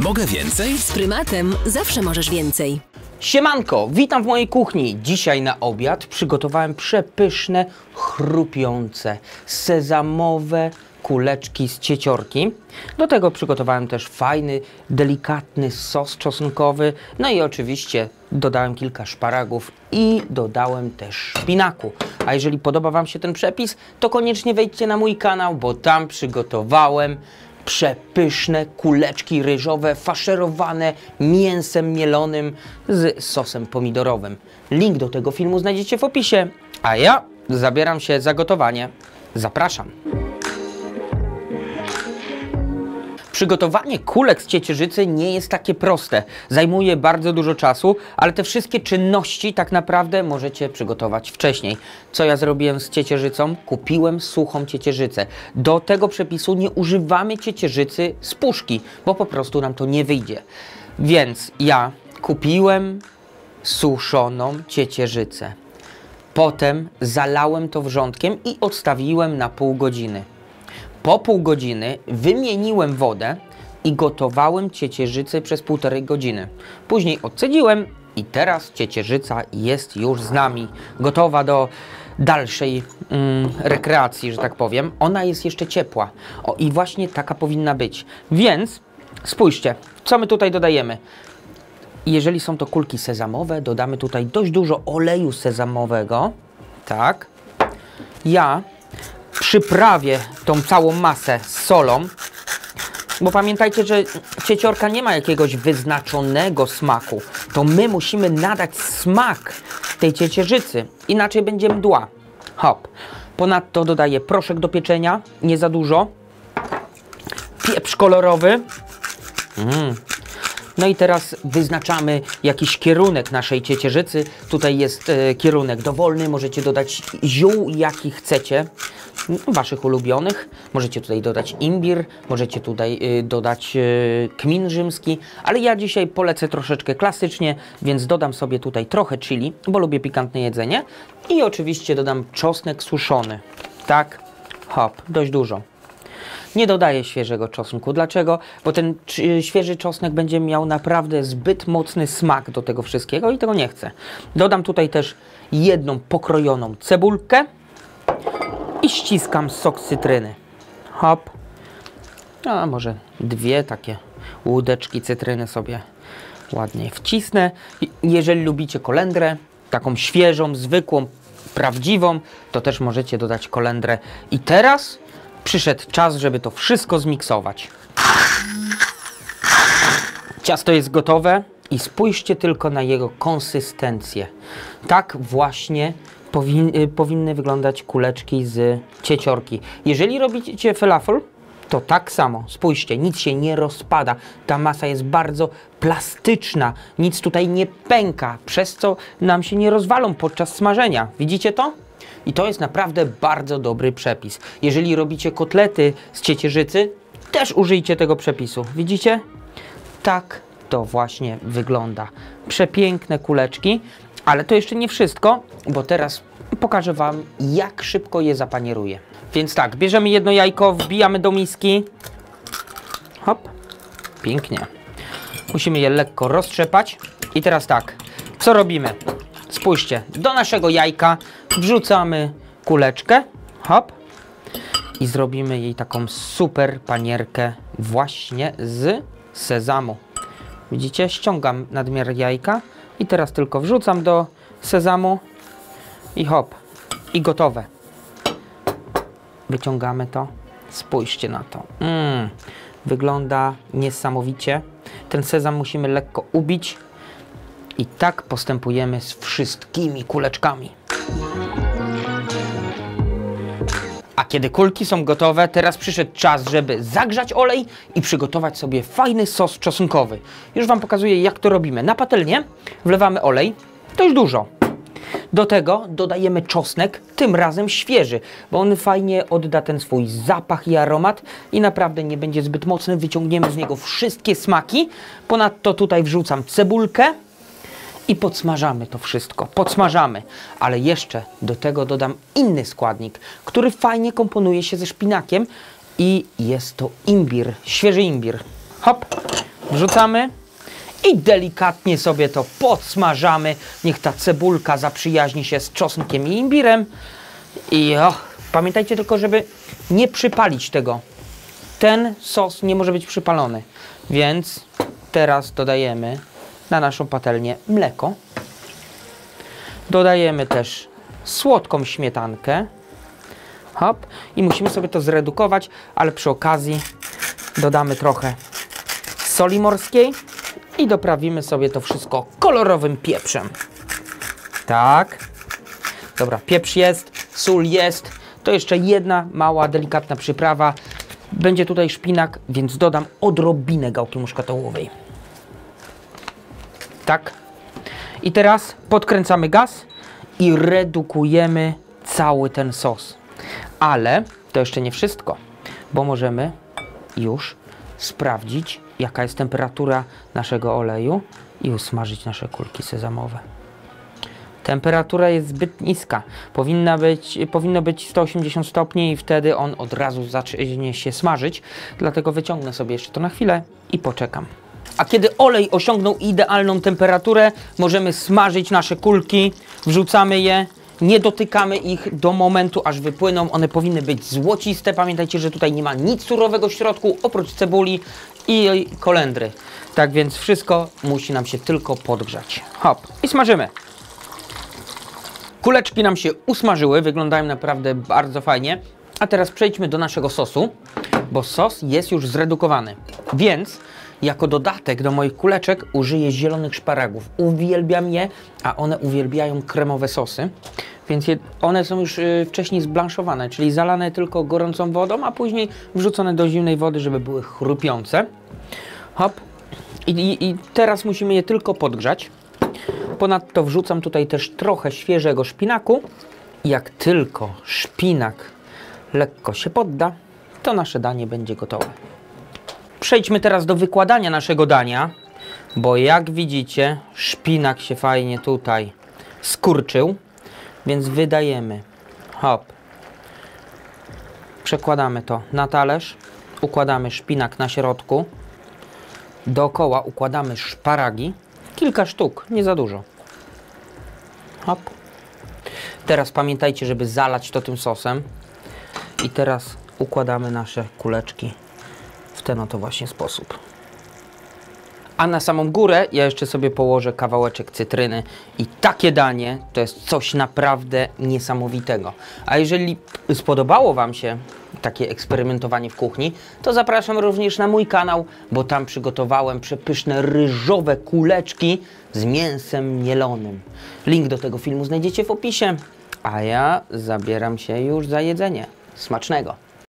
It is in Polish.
Mogę więcej? Z Prymatem zawsze możesz więcej. Siemanko, witam w mojej kuchni. Dzisiaj na obiad przygotowałem przepyszne, chrupiące, sezamowe kuleczki z cieciorki. Do tego przygotowałem też fajny, delikatny sos czosnkowy. No i oczywiście dodałem kilka szparagów i dodałem też szpinaku. A jeżeli podoba Wam się ten przepis, to koniecznie wejdźcie na mój kanał, bo tam przygotowałem przepyszne kuleczki ryżowe faszerowane mięsem mielonym z sosem pomidorowym. Link do tego filmu znajdziecie w opisie, a ja zabieram się za gotowanie. Zapraszam. Przygotowanie kulek z ciecierzycy nie jest takie proste. Zajmuje bardzo dużo czasu, ale te wszystkie czynności tak naprawdę możecie przygotować wcześniej. Co ja zrobiłem z ciecierzycą? Kupiłem suchą ciecierzycę. Do tego przepisu nie używamy ciecierzycy z puszki, bo po prostu nam to nie wyjdzie. Więc ja kupiłem suszoną ciecierzycę. Potem zalałem to wrzątkiem i odstawiłem na pół godziny. Po pół godziny wymieniłem wodę i gotowałem ciecierzycę przez 1,5 godziny. Później odcedziłem i teraz ciecierzyca jest już z nami, gotowa do dalszej rekreacji, że tak powiem. Ona jest jeszcze ciepła. O, i właśnie taka powinna być. Więc spójrzcie, co my tutaj dodajemy. Jeżeli są to kulki sezamowe, dodamy tutaj dość dużo oleju sezamowego. Tak. Ja przyprawię tą całą masę z solą, bo pamiętajcie, że cieciorka nie ma jakiegoś wyznaczonego smaku. To my musimy nadać smak tej ciecierzycy, inaczej będzie mdła. Hop. Ponadto dodaję proszek do pieczenia, nie za dużo. Pieprz kolorowy. No i teraz wyznaczamy jakiś kierunek naszej ciecierzycy. Tutaj jest kierunek dowolny, możecie dodać ziół jaki chcecie, waszych ulubionych. Możecie tutaj dodać imbir, możecie tutaj dodać kmin rzymski, ale ja dzisiaj polecę troszeczkę klasycznie, więc dodam sobie tutaj trochę chili, bo lubię pikantne jedzenie. I oczywiście dodam czosnek suszony. Tak, hop, dość dużo. Nie dodaję świeżego czosnku. Dlaczego? Bo ten świeży czosnek będzie miał naprawdę zbyt mocny smak do tego wszystkiego i tego nie chcę. Dodam tutaj też jedną pokrojoną cebulkę i ściskam sok z cytryny. Hop. A może dwie takie łódeczki cytryny sobie ładnie wcisnę. Jeżeli lubicie kolendrę, taką świeżą, zwykłą, prawdziwą, to też możecie dodać kolendrę. I teraz przyszedł czas, żeby to wszystko zmiksować. Ciasto jest gotowe i spójrzcie tylko na jego konsystencję. Tak właśnie powinny wyglądać kuleczki z cieciorki. Jeżeli robicie falafel, to tak samo. Spójrzcie, nic się nie rozpada. Ta masa jest bardzo plastyczna. Nic tutaj nie pęka, przez co nam się nie rozwalą podczas smażenia. Widzicie to? I to jest naprawdę bardzo dobry przepis. Jeżeli robicie kotlety z ciecierzycy, też użyjcie tego przepisu. Widzicie? Tak to właśnie wygląda. Przepiękne kuleczki, ale to jeszcze nie wszystko, bo teraz pokażę Wam, jak szybko je zapanieruję. Więc tak, bierzemy jedno jajko, wbijamy do miski. Hop. Pięknie. Musimy je lekko roztrzepać. I teraz tak, co robimy? Spójrzcie, do naszego jajka wrzucamy kuleczkę, hop, i zrobimy jej taką super panierkę właśnie z sezamu. Widzicie, ściągam nadmiar jajka i teraz tylko wrzucam do sezamu i hop, i gotowe. Wyciągamy to, spójrzcie na to. Wygląda niesamowicie. Ten sezam musimy lekko ubić. I tak postępujemy z wszystkimi kuleczkami. A kiedy kulki są gotowe, teraz przyszedł czas, żeby zagrzać olej i przygotować sobie fajny sos czosnkowy. Już Wam pokazuję, jak to robimy. Na patelnię wlewamy olej, dość dużo. Do tego dodajemy czosnek, tym razem świeży, bo on fajnie odda ten swój zapach i aromat i naprawdę nie będzie zbyt mocny. Wyciągniemy z niego wszystkie smaki. Ponadto tutaj wrzucam cebulkę i podsmażamy to wszystko. Podsmażamy, ale jeszcze do tego dodam inny składnik, który fajnie komponuje się ze szpinakiem i jest to imbir, świeży imbir. Hop, Wrzucamy i delikatnie sobie to podsmażamy. Niech ta cebulka zaprzyjaźni się z czosnkiem i imbirem. I pamiętajcie tylko, żeby nie przypalić tego. Ten sos nie może być przypalony. Więc teraz dodajemy na naszą patelnię mleko. Dodajemy też słodką śmietankę. Hop. I musimy sobie to zredukować, ale przy okazji dodamy trochę soli morskiej i doprawimy sobie to wszystko kolorowym pieprzem. Tak. Dobra, pieprz jest, sól jest. To jeszcze jedna mała, delikatna przyprawa. Będzie tutaj szpinak, więc dodam odrobinę gałki muszkatołowej. Tak. I teraz podkręcamy gaz i redukujemy cały ten sos. Ale to jeszcze nie wszystko, bo możemy już sprawdzić, jaka jest temperatura naszego oleju i usmażyć nasze kulki sezamowe. Temperatura jest zbyt niska. Powinno być 180 stopni i wtedy on od razu zacznie się smażyć. Dlatego wyciągnę sobie jeszcze to na chwilę i poczekam. A kiedy olej osiągnął idealną temperaturę, możemy smażyć nasze kulki. Wrzucamy je. Nie dotykamy ich do momentu, aż wypłyną. One powinny być złociste. Pamiętajcie, że tutaj nie ma nic surowego w środku, oprócz cebuli i kolendry. Tak więc wszystko musi nam się tylko podgrzać. Hop. I smażymy. Kuleczki nam się usmażyły. Wyglądają naprawdę bardzo fajnie. A teraz przejdźmy do naszego sosu, bo sos jest już zredukowany. Więc jako dodatek do moich kuleczek użyję zielonych szparagów. Uwielbiam je, a one uwielbiają kremowe sosy. Więc one są już wcześniej zblanszowane, czyli zalane tylko gorącą wodą, a później wrzucone do zimnej wody, żeby były chrupiące. Hop. I teraz musimy je tylko podgrzać. Ponadto wrzucam tutaj też trochę świeżego szpinaku. Jak tylko szpinak lekko się podda, to nasze danie będzie gotowe. Przejdźmy teraz do wykładania naszego dania, bo jak widzicie, szpinak się fajnie tutaj skurczył, więc wydajemy. Hop. Przekładamy to na talerz, układamy szpinak na środku, dookoła układamy szparagi, kilka sztuk, nie za dużo. Hop. Teraz pamiętajcie, żeby zalać to tym sosem i teraz układamy nasze kuleczki w ten oto właśnie sposób. A na samą górę ja jeszcze sobie położę kawałeczek cytryny i takie danie to jest coś naprawdę niesamowitego. A jeżeli spodobało Wam się takie eksperymentowanie w kuchni, to zapraszam również na mój kanał, bo tam przygotowałem przepyszne ryżowe kuleczki z mięsem mielonym. Link do tego filmu znajdziecie w opisie, a ja zabieram się już za jedzenie. Smacznego!